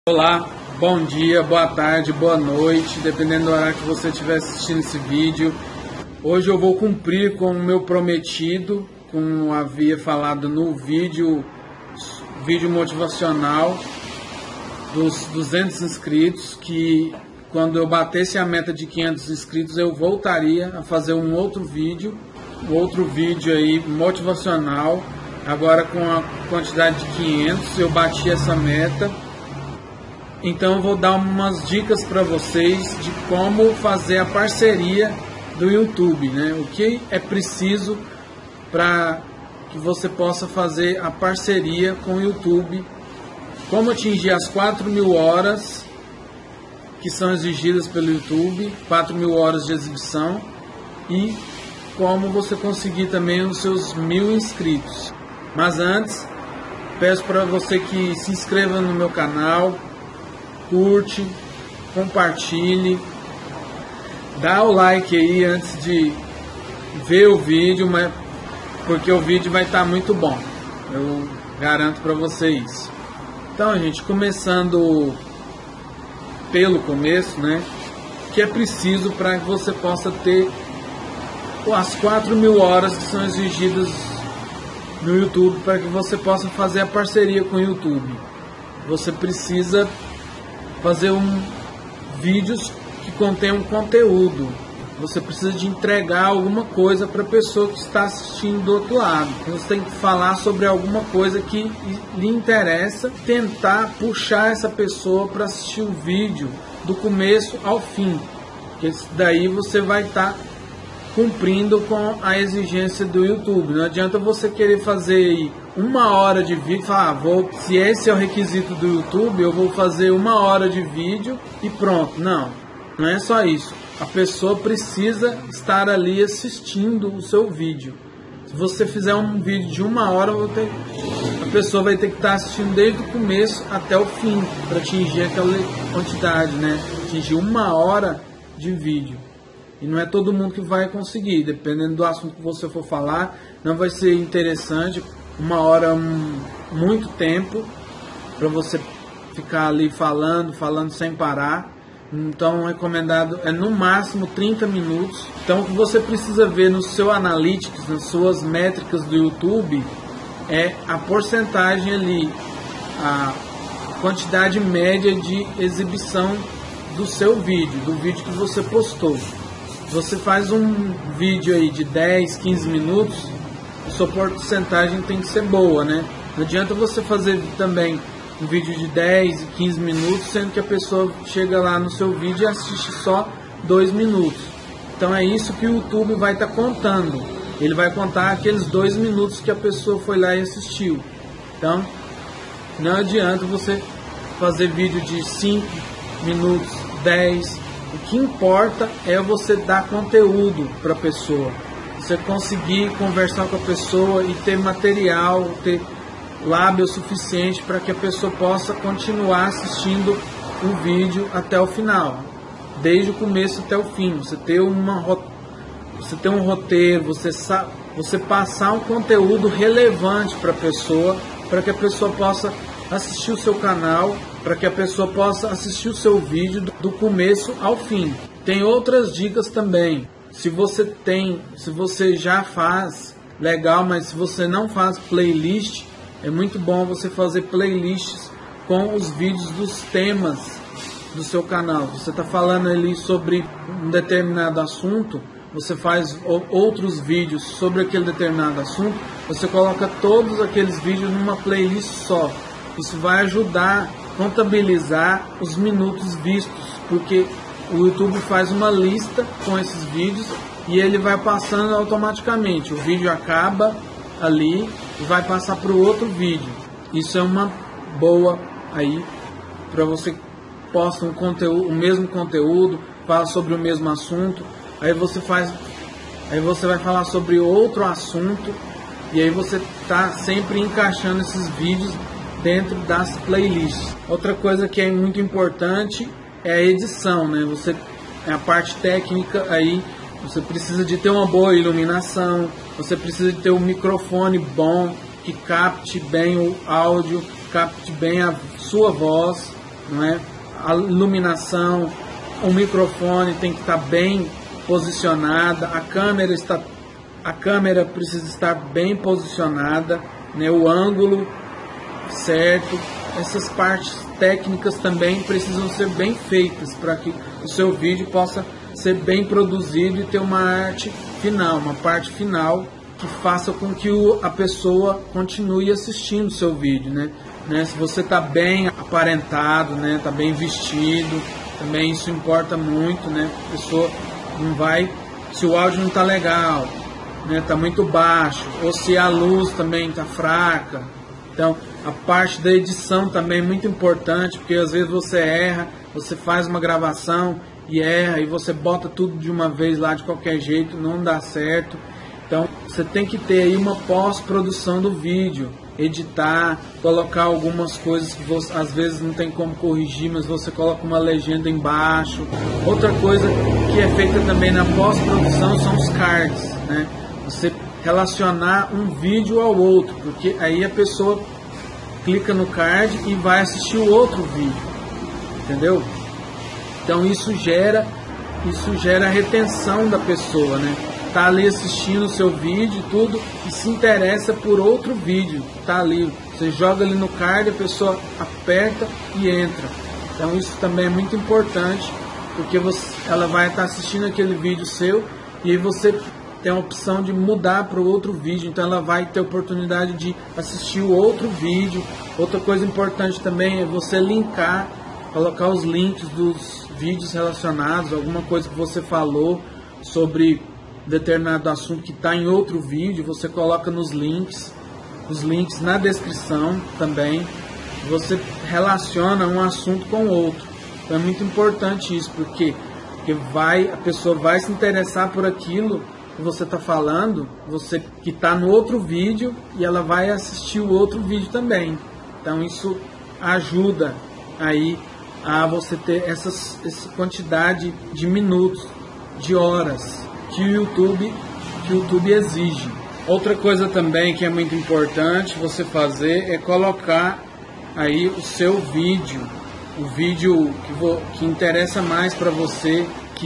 Olá, bom dia, boa tarde, boa noite, dependendo do horário que você estiver assistindo esse vídeo. Hoje eu vou cumprir com o meu prometido, como havia falado no vídeo motivacional dos 200 inscritos, que quando eu batesse a meta de 500 inscritos eu voltaria a fazer um outro vídeo aí motivacional. Agora com a quantidade de 500 eu bati essa meta. Então eu vou dar umas dicas para vocês de como fazer a parceria do YouTube, né? O que é preciso para que você possa fazer a parceria com o YouTube, como atingir as 4.000 horas que são exigidas pelo YouTube, 4.000 horas de exibição, e como você conseguir também os seus 1.000 inscritos. Mas antes, peço para você que se inscreva no meu canal, curte, compartilhe, dá o like aí antes de ver o vídeo, porque o vídeo vai estar muito bom, eu garanto para vocês. Então, gente, começando pelo começo, né, que é preciso para que você possa ter as 4.000 horas que são exigidas no YouTube, para que você possa fazer a parceria com o YouTube. Você precisa fazer vídeos que contenham conteúdo. Você precisa de entregar alguma coisa para a pessoa que está assistindo do outro lado. Você tem que falar sobre alguma coisa que lhe interessa, tentar puxar essa pessoa para assistir o vídeo do começo ao fim. Porque daí você vai estar cumprindo com a exigência do YouTube. Não adianta você querer fazer aí 1 hora de vídeo e falar, se esse é o requisito do YouTube, eu vou fazer 1 hora de vídeo e pronto. Não é só isso. A pessoa precisa estar ali assistindo o seu vídeo. Se você fizer um vídeo de 1 hora, a pessoa vai ter que estar assistindo desde o começo até o fim para atingir aquela quantidade, né? Atingir 1 hora de vídeo. E não é todo mundo que vai conseguir, dependendo do assunto que você for falar, não vai ser interessante. 1 hora é muito tempo para você ficar ali falando sem parar. Então, recomendado é no máximo 30 minutos. Então, o que você precisa ver no seu Analytics, nas suas métricas do YouTube, é a porcentagem ali, a quantidade média de exibição do seu vídeo, do vídeo que você postou. Você faz um vídeo aí de 10, 15 minutos, a sua porcentagem tem que ser boa, né? Não adianta você fazer também um vídeo de 10 e 15 minutos, sendo que a pessoa chega lá no seu vídeo e assiste só 2 minutos. Então é isso que o YouTube vai estar contando. Ele vai contar aqueles 2 minutos que a pessoa foi lá e assistiu. Então, não adianta você fazer vídeo de 5 minutos, 10. O que importa é você dar conteúdo para a pessoa. Você conseguir conversar com a pessoa e ter material, ter lábio suficiente para que a pessoa possa continuar assistindo o vídeo até o final, desde o começo até o fim. Você ter um roteiro, você passar um conteúdo relevante para a pessoa, para que a pessoa possa assistir o seu canal, para que a pessoa possa assistir o seu vídeo do começo ao fim. Tem outras dicas também. Se você já faz, legal, mas se você não faz playlist, é muito bom você fazer playlists com os vídeos dos temas do seu canal. Você está falando ali sobre um determinado assunto, você faz outros vídeos sobre aquele determinado assunto, você coloca todos aqueles vídeos numa playlist só. Isso vai ajudar a contabilizar os minutos vistos, porque o YouTube faz uma lista com esses vídeos e ele vai passando automaticamente. O vídeo acaba ali e vai passar para o outro vídeo. Isso é uma boa aí para você posta o mesmo conteúdo, fala sobre o mesmo assunto, aí você vai falar sobre outro assunto e aí você está sempre encaixando esses vídeos dentro das playlists. Outra coisa que é muito importante é a edição, né? A parte técnica aí, você precisa de ter uma boa iluminação, você precisa de ter um microfone bom, que capte bem o áudio, capte bem a sua voz, não é? A iluminação, o microfone tem que estar bem posicionada, a câmera precisa estar bem posicionada, né? O ângulo certo, essas partes técnicas também precisam ser bem feitas para que o seu vídeo possa ser bem produzido e ter uma arte final, uma parte final que faça com que a pessoa continue assistindo o seu vídeo, né? Se você está bem aparentado, né? Está bem vestido, também isso importa muito, né? A pessoa não vai, se o áudio não está legal, né? Está muito baixo, ou se a luz também está fraca. Então, a parte da edição também é muito importante, porque às vezes você erra, você faz uma gravação e erra, e você bota tudo de uma vez lá de qualquer jeito, não dá certo. Então, você tem que ter aí uma pós-produção do vídeo, editar, colocar algumas coisas que você, às vezes não tem como corrigir, mas você coloca uma legenda embaixo. Outra coisa que é feita também na pós-produção são os cards, né? Você relacionar um vídeo ao outro, porque aí a pessoa clica no card e vai assistir o outro vídeo, entendeu? Então isso gera a retenção da pessoa, né? Tá ali assistindo o seu vídeo e tudo, e se interessa por outro vídeo, tá ali, você joga ali no card, a pessoa aperta e entra. Então isso também é muito importante, porque ela vai estar assistindo aquele vídeo seu, e aí você tem a opção de mudar para o outro vídeo, então ela vai ter a oportunidade de assistir o outro vídeo. Outra coisa importante também é você linkar, colocar os links dos vídeos relacionados, alguma coisa que você falou sobre determinado assunto que está em outro vídeo, você coloca nos links, os links na descrição também, você relaciona um assunto com o outro. Então é muito importante isso, porque a pessoa vai se interessar por aquilo que você está falando, você que está no outro vídeo, e ela vai assistir o outro vídeo também. Então isso ajuda aí a você ter essa quantidade de minutos, de horas que o YouTube exige. Outra coisa também que é muito importante você fazer é colocar aí o seu vídeo, o vídeo que interessa mais para você,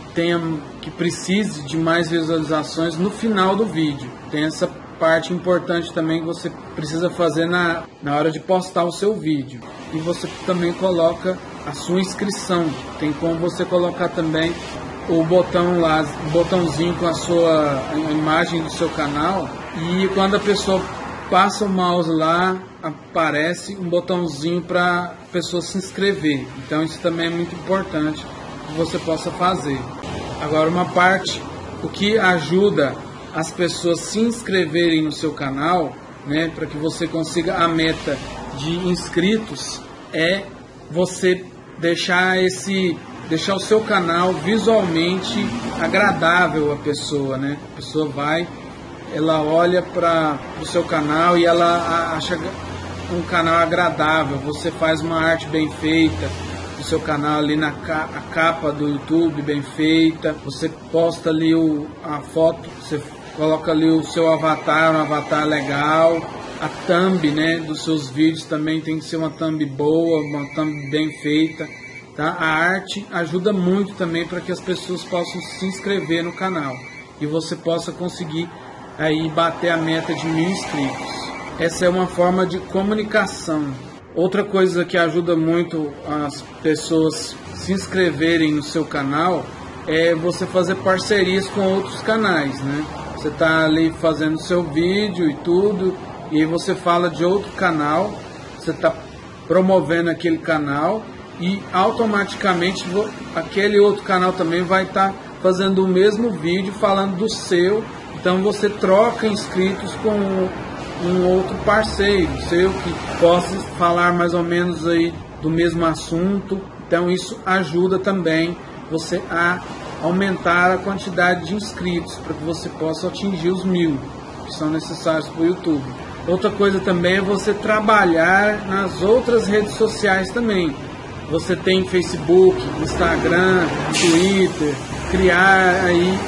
que precise de mais visualizações no final do vídeo. Tem essa parte importante também que você precisa fazer na hora de postar o seu vídeo. E você também coloca a sua inscrição. Tem como você colocar também o botão lá, o botãozinho com a imagem do seu canal, e quando a pessoa passa o mouse lá, aparece um botãozinho para a pessoa se inscrever. Então isso também é muito importante que você possa fazer. Agora, uma parte, o que ajuda as pessoas se inscreverem no seu canal, né, para que você consiga a meta de inscritos, é você deixar o seu canal visualmente agradável à pessoa, né? A pessoa ela olha para o seu canal e ela acha um canal agradável. Você faz uma arte bem feita do seu canal ali a capa do YouTube bem feita, você posta ali a foto, você coloca ali o seu avatar, um avatar legal. A thumb, né, dos seus vídeos também tem que ser uma thumb boa, uma thumb bem feita. Tá? A arte ajuda muito também para que as pessoas possam se inscrever no canal e você possa conseguir aí bater a meta de 1000 inscritos. Essa é uma forma de comunicação. Outra coisa que ajuda muito as pessoas se inscreverem no seu canal é você fazer parcerias com outros canais, né? Você está ali fazendo seu vídeo e tudo, e aí você fala de outro canal, você está promovendo aquele canal, e automaticamente aquele outro canal também vai estar fazendo o mesmo vídeo falando do seu. Então você troca inscritos com um outro parceiro seu que possa falar mais ou menos aí do mesmo assunto. Então isso ajuda também você a aumentar a quantidade de inscritos para que você possa atingir os 1000 que são necessários para o YouTube. Outra coisa também é você trabalhar nas outras redes sociais também. Você tem Facebook, Instagram, Twitter, criar aí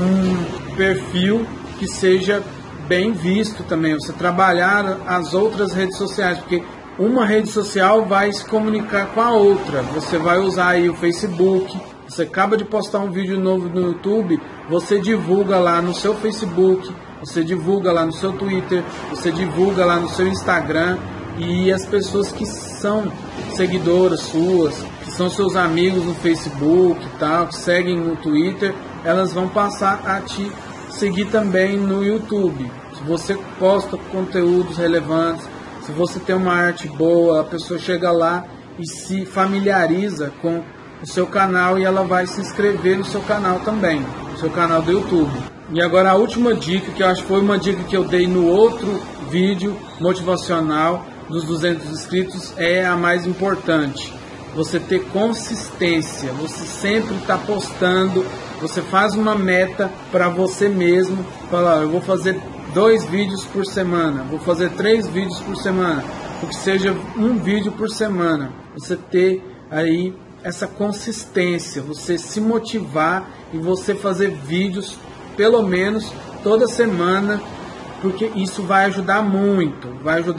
um perfil que seja bem visto também. Você trabalhar as outras redes sociais, porque uma rede social vai se comunicar com a outra. Você vai usar aí o Facebook, você acaba de postar um vídeo novo no YouTube, você divulga lá no seu Facebook, você divulga lá no seu Twitter, você divulga lá no seu Instagram, e as pessoas que são seguidoras suas, que são seus amigos no Facebook e tal, que seguem no Twitter, elas vão passar a te seguir também no YouTube. Se você posta conteúdos relevantes, se você tem uma arte boa, a pessoa chega lá e se familiariza com o seu canal e ela vai se inscrever no seu canal também, no seu canal do YouTube. E agora a última dica, que eu acho que foi uma dica que eu dei no outro vídeo motivacional dos 200 inscritos, é a mais importante. Você ter consistência, você sempre está postando, você faz uma meta para você mesmo, fala, eu vou fazer 2 vídeos por semana, vou fazer 3 vídeos por semana, ou que seja um vídeo por semana. Você ter aí essa consistência, você se motivar e você fazer vídeos pelo menos toda semana, porque isso vai ajudar muito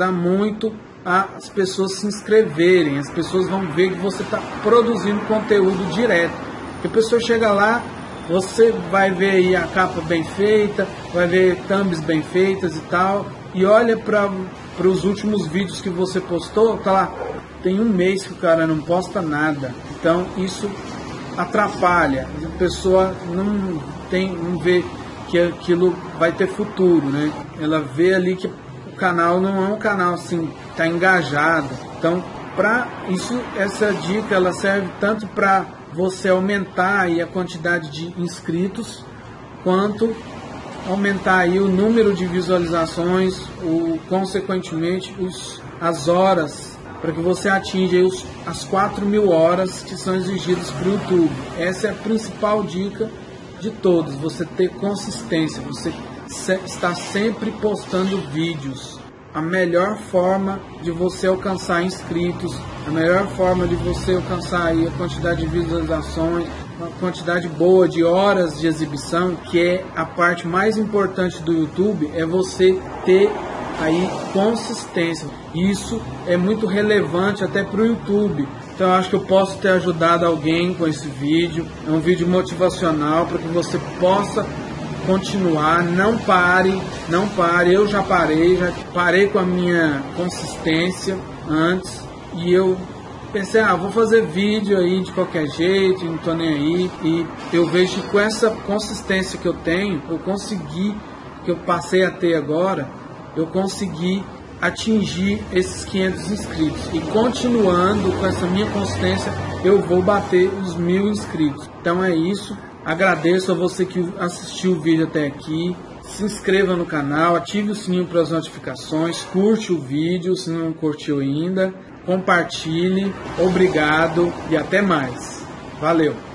as pessoas se inscreverem, as pessoas vão ver que você está produzindo conteúdo direto. Porque a pessoa chega lá, você vai ver aí a capa bem feita, vai ver thumbs bem feitas e tal, e olha para os últimos vídeos que você postou, tá lá, tem um mês que o cara não posta nada. Então isso atrapalha, a pessoa não vê que aquilo vai ter futuro, né? Ela vê ali que o canal não é um canal assim, tá engajado. Então, para isso, essa dica ela serve tanto para você aumentar aí a quantidade de inscritos, quanto aumentar aí o número de visualizações, consequentemente as horas, para que você atinja aí as 4.000 horas que são exigidas para o YouTube. Essa é a principal dica de todos, você ter consistência, você está sempre postando vídeos. A melhor forma de você alcançar inscritos, a melhor forma de você alcançar aí a quantidade de visualizações, uma quantidade boa de horas de exibição, que é a parte mais importante do YouTube, é você ter aí consistência. Isso é muito relevante até para o YouTube. Então eu acho que eu posso ter ajudado alguém com esse vídeo. É um vídeo motivacional para que você possa continuar, não pare, eu já parei com a minha consistência antes, e eu pensei, vou fazer vídeo aí de qualquer jeito, não tô nem aí, e eu vejo que com essa consistência que eu tenho, que eu passei a ter agora, eu consegui atingir esses 500 inscritos, e continuando com essa minha consistência, eu vou bater os 1.000 inscritos. Então é isso. Agradeço a você que assistiu o vídeo até aqui. Se inscreva no canal, ative o sininho para as notificações, curte o vídeo se não curtiu ainda, compartilhe. Obrigado e até mais. Valeu!